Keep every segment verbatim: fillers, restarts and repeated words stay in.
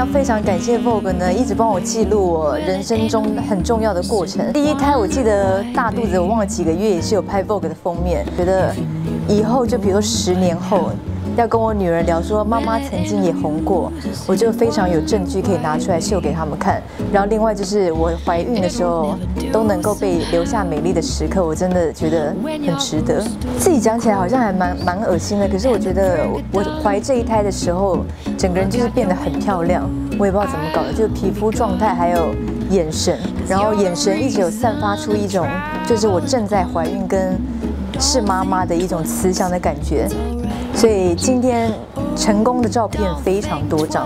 非常感谢 Vogue 呢，一直帮我记录我人生中很重要的过程。第一胎我记得大肚子，我忘了几个月，也是有拍 Vogue 的封面。觉得以后就比如说十年后。 要跟我女儿聊说，妈妈曾经也红过，我就非常有证据可以拿出来秀给他们看。然后另外就是我怀孕的时候都能够被留下美丽的时刻，我真的觉得很值得。自己讲起来好像还蛮蛮恶心的，可是我觉得我怀这一胎的时候，整个人就是变得很漂亮。我也不知道怎么搞的，就是皮肤状态还有眼神，然后眼神一直有散发出一种就是我正在怀孕跟是妈妈的一种慈祥的感觉。 所以今天成功的照片非常多张。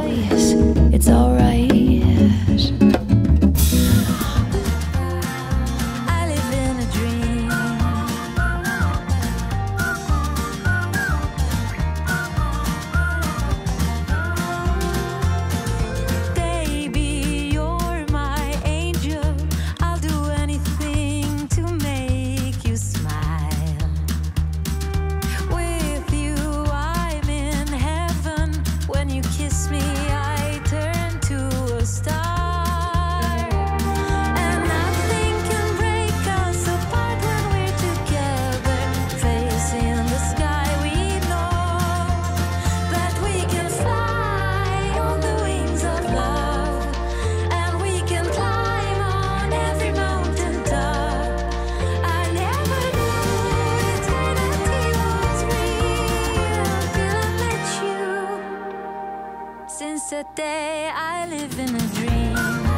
Since the day I live in a dream.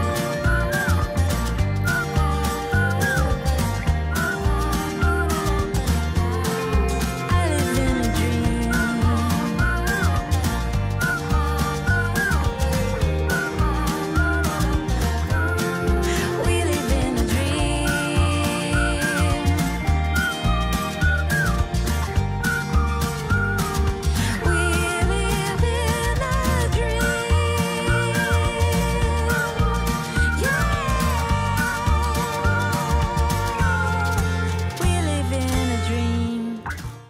I live in a dream. We live in a dream. We live in a dream. Yeah. We live in a dream.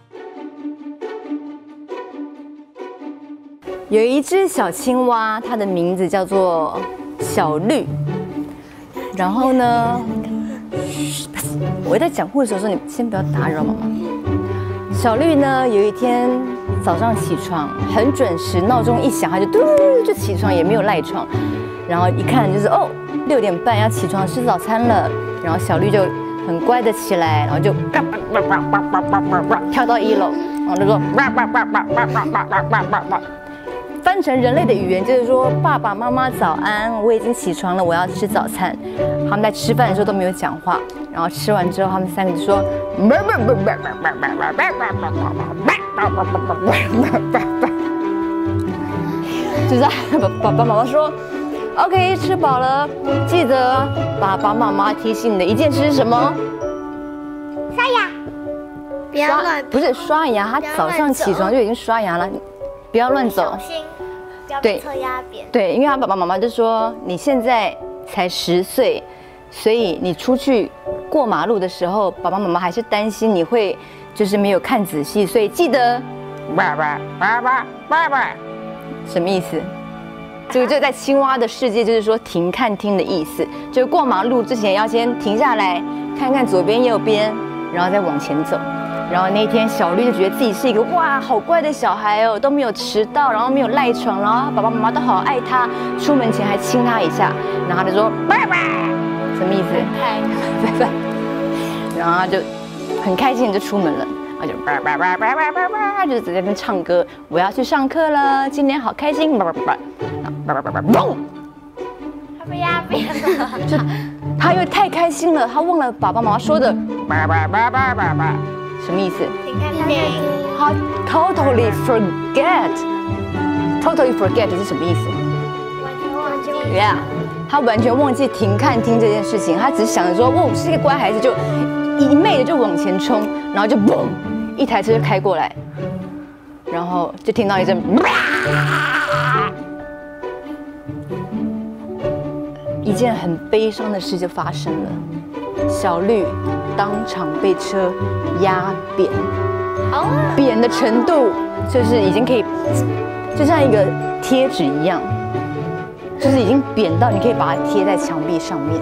有一只小青蛙，它的名字叫做小绿。然后呢，我在讲故事的时候，你先不要打扰妈妈。小绿呢，有一天早上起床很准时，闹钟一响，它就嘟就起床，也没有赖床。然后一看就是哦，六点半要起床吃早餐了。然后小绿就很乖的起来，然后就跳到一楼，然后就说。翻成人类的语言就是说，爸爸妈妈早安，我已经起床了，我要吃早餐。他们在吃饭的时候都没有讲话，然后吃完之后，他们三个就说，就是爸爸妈妈说 ，OK， 吃饱了，记得爸爸妈妈提醒你的一件事是什么？ 刷牙，不要乱， 不是刷牙，他早上起床就已经刷牙了，不要乱走。 小心，不要对被车压扁。 对，因为他爸爸妈妈就说你现在才十岁，所以你出去过马路的时候，爸爸妈妈还是担心你会就是没有看仔细，所以记得爸爸爸爸爸爸，什么意思？这个就在青蛙的世界，就是说停看听的意思，就是过马路之前要先停下来看看左边右边，然后再往前走。然后那一天，小绿就觉得自己是一个哇，好乖的小孩哦，都没有迟到，然后没有赖床，然后爸爸妈妈都好爱他，出门前还亲他一下，然后他就说拜拜，什么意思？拜拜。然后他就很开心的就出门了，他就拜拜拜拜拜拜拜，就在那边唱歌，我要去上课了，今天好开心，拜拜拜拜，拜拜拜拜，嘣！ 他被压扁了。 就他因为太开心了，他忘了爸爸妈妈说的拜拜拜拜拜拜。什么意思？ 请看电影。 他 totally forget，totally forget 是什么意思？ 完全忘记。 Yeah， 他完全忘记停看听这件事情，他只想着说，哇，我是一个乖孩子，就一昧的就往前冲，然后就嘣，一台车就开过来，然后就听到一阵，一件很悲伤的事就发生了，小绿当场被车压扁，扁的程度就是已经可以，就像一个贴纸一样。 就是已经扁到你可以把它贴在墙壁上面。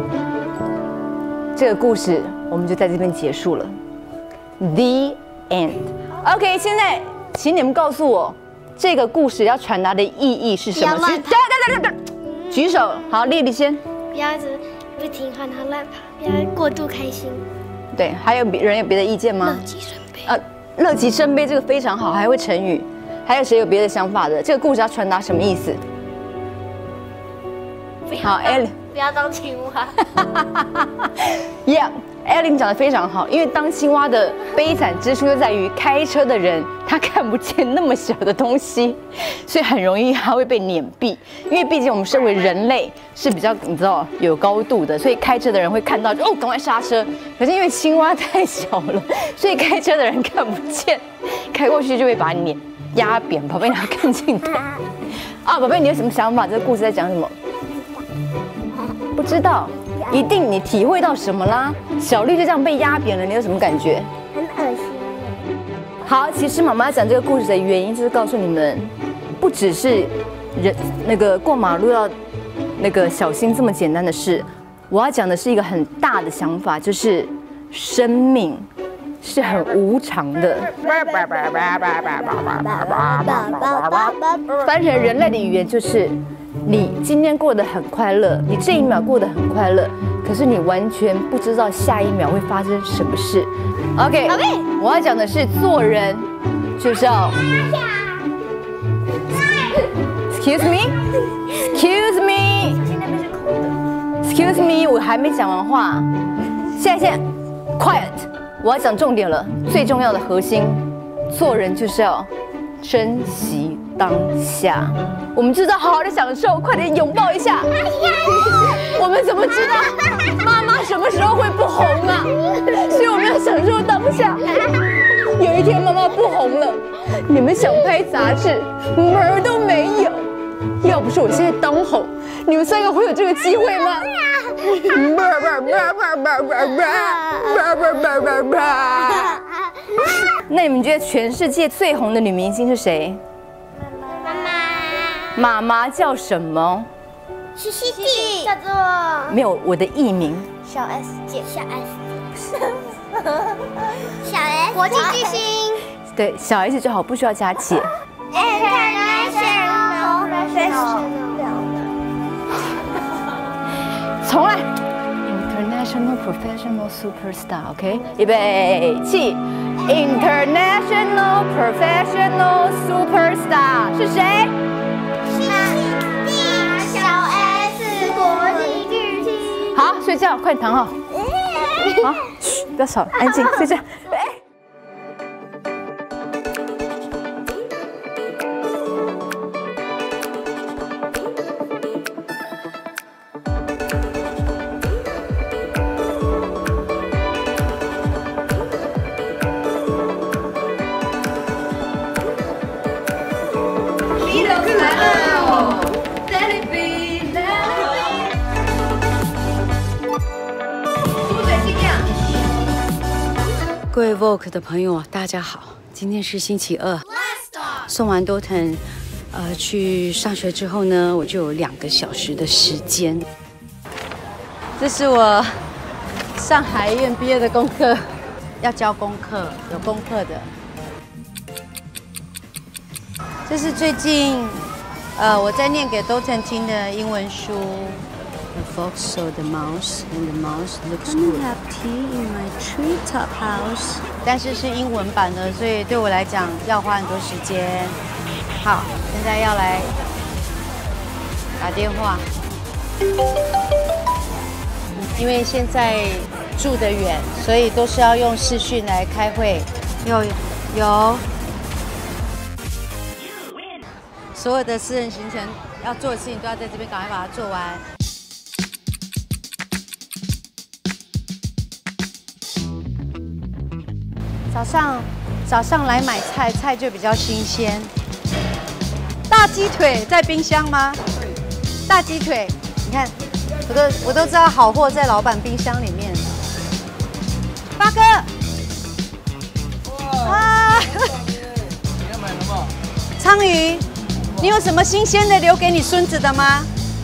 这个故事我们就在这边结束了 ，The end。OK， 现在请你们告诉我，这个故事要传达的意义是什么？举，对对对对对，举手。好，丽丽先。 不要一直不停换他乱跑，不要过度开心。 对，还有别人有别的意见吗？ 乐极生悲。 呃，乐极生悲这个非常好，还会成语。还有谁有别的想法的？这个故事要传达什么意思？好 ，Ellen， 不要当青蛙。 Yeah，Ellen 讲得非常好，因为当青蛙的悲惨之处就在于开车的人他看不见那么小的东西，所以很容易他会被碾毙。因为毕竟我们身为人类是比较你知道有高度的，所以开车的人会看到哦，赶快刹车。可是因为青蛙太小了，所以开车的人看不见，开过去就会把它碾压扁。宝贝，你要看镜头啊！宝贝，你有什么想法？这个故事在讲什么？不知道，一定你体会到什么啦？小绿就这样被压扁了，你有什么感觉？ 很恶心。 好，其实妈妈讲这个故事的原因就是告诉你们，不只是人那个过马路要那个小心这么简单的事，我要讲的是一个很大的想法，就是生命是很无常的。翻成人类的语言就是。你今天过得很快乐，你这一秒过得很快乐，可是你完全不知道下一秒会发生什么事。OK， 我要讲的是做人就是要 ，Excuse me，Excuse me，Excuse me， 我还没讲完话。现在现在 ，Quiet， 我要讲重点了，最重要的核心，做人就是要珍惜当下。我们知道好好的享受，快点拥抱一下。我们怎么知道妈妈什么时候会不红啊？所以我们要享受当下。有一天妈妈不红了，你们想拍杂志，门儿都没有。要不是我现在当红，你们三个会有这个机会吗？那你们觉得全世界最红的女明星是谁？妈妈叫什么？ 是西弟，叫做没有我的艺名。 小 S 姐，小 S， 小 S， 国际巨星。 对，小 S 就好，不需要加姐。 International professional。 重来 ，International professional superstar，OK， 预备起 ，International professional superstar 是谁？ 小 S 国际巨星。 好，睡觉，快躺好。好，嘘，不要吵，安静，睡觉。 各位 Vogue 的朋友，大家好，今天是星期二。送完多腾，呃，去上学之后呢，我就有两个小时的时间。这是我上海院毕业的功课，要交功课，有功课的。这是最近，呃，我在念给多腾听的英文书。The fox saw the mouse, and the mouse looks good. Come have tea in my treetop house. 但是是英文版的，所以对我来讲要花很多时间。好，现在要来打电话，因为现在住得远，所以都是要用视讯来开会。有有，所有的私人行程要做的事情都要在这边赶快把它做完。早上，早上来买菜，菜就比较新鲜。大鸡腿在冰箱吗？大鸡腿，你看，我都我都知道好货在老板冰箱里面。八哥，哇！你要买什么？鲳鱼，你有什么新鲜的留给你孙子的吗？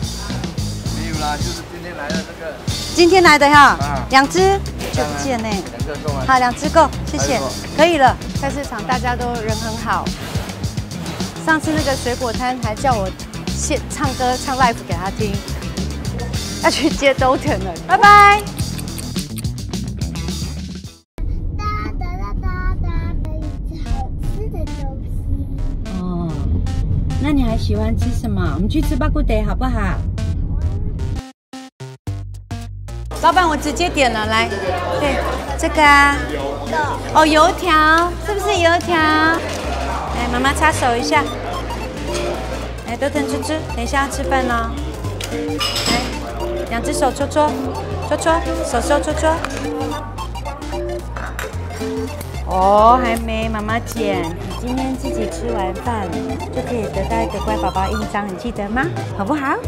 啦，就是今天来的这个。 今天来的哈， 啊两只就不见呢。 两个够吗？ 好，两只够，谢谢还有， 可以了。菜市场大家都人很好。上次那个水果摊还叫我现唱歌唱 live 给他听，要去接兜腾了，拜拜。 哒哒哒哒哒的一只好吃的东西。 哦，那你还喜欢吃什么？我们去吃巴古德好不好？老板，我直接点了，来，对，这个啊，哦，油条，是不是油条？来，妈妈擦手一下。来，多腾吃吃，等一下要吃饭喽。来，两只手搓搓，搓搓，手手搓搓。哦，还没，妈妈剪。你今天自己吃完饭就可以得到一个乖宝宝印章，你记得吗？好不好？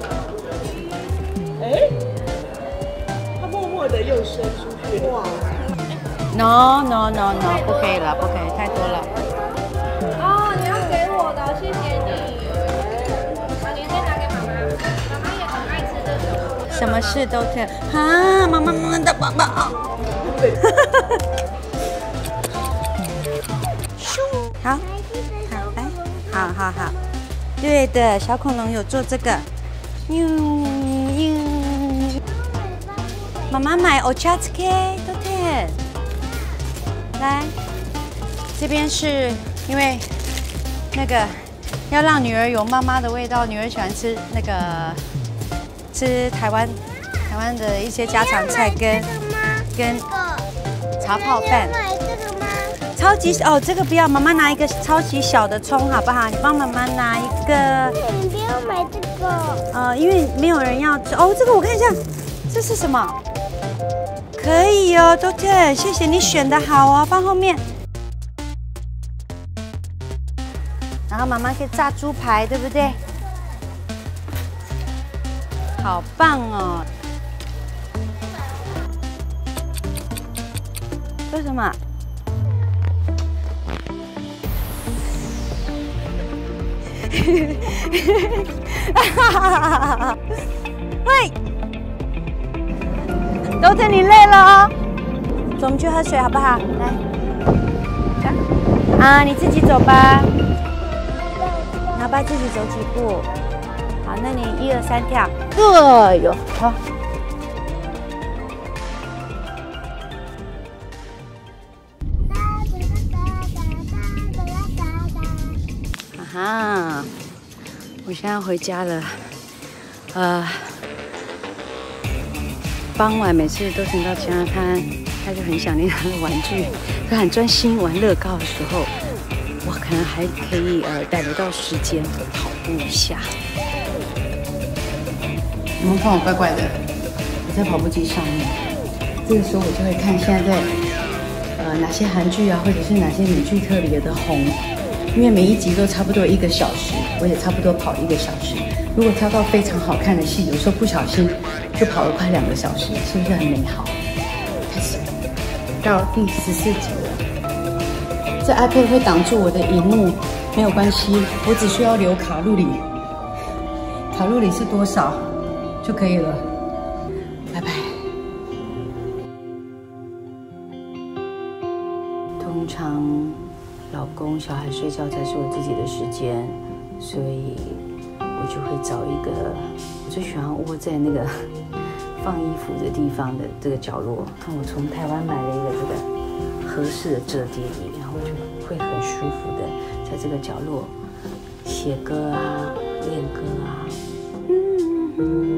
哎，他默默的又伸出去。哇！ No no no no， 不可以了，不可以，太多了。 哦，你要给我的，谢谢你。把连线拿给妈妈，妈妈也很爱吃这个。 什么事都可以啊，妈妈妈妈的宝宝。好，好，来，好好好，对的，小恐龙有做这个。呦呦，妈妈买 ochatsuke 都对。来，这边是因为那个要让女儿有妈妈的味道，女儿喜欢吃那个吃台湾台湾的一些家常菜跟跟茶泡饭。 买这个吗？ 超级哦，这个不要，妈妈拿一个超级小的葱好不好？你帮妈妈拿一个。 你不要买这个。 呃，因为没有人要吃哦。这个我看一下，这是什么？可以哦，多特，谢谢你选的好哦，放后面。然后妈妈可以炸猪排，对不对？好棒哦！这是什么？喂，都特你累了哦，走，我们去喝水好不好？来，啊，你自己走吧，哪怕自己走几步。好，那你一二三跳。哎呦，好。啊哈，我现在回家了，呃。傍晚每次都听到家，他他就很想念他的玩具，他很专心玩乐高的时候，我可能还可以呃逮得到时间跑步一下。你们看我怪怪的，我在跑步机上面，这个时候我就会看现在在呃哪些韩剧啊，或者是哪些美剧特别的红，因为每一集都差不多一个小时，我也差不多跑一个小时。如果挑到非常好看的戏，有时候不小心就跑了快两个小时，是不是很美好？开始到第十四集了，这 iPad 会挡住我的荧幕，没有关系，我只需要留卡路里，卡路里是多少就可以了。拜拜。通常老公、小孩睡觉才是我自己的时间，所以。我就会找一个，我最喜欢窝在那个放衣服的地方的这个角落。看我从台湾买了一个这个合适的折叠椅，然后就会很舒服的在这个角落写歌啊、练歌啊。嗯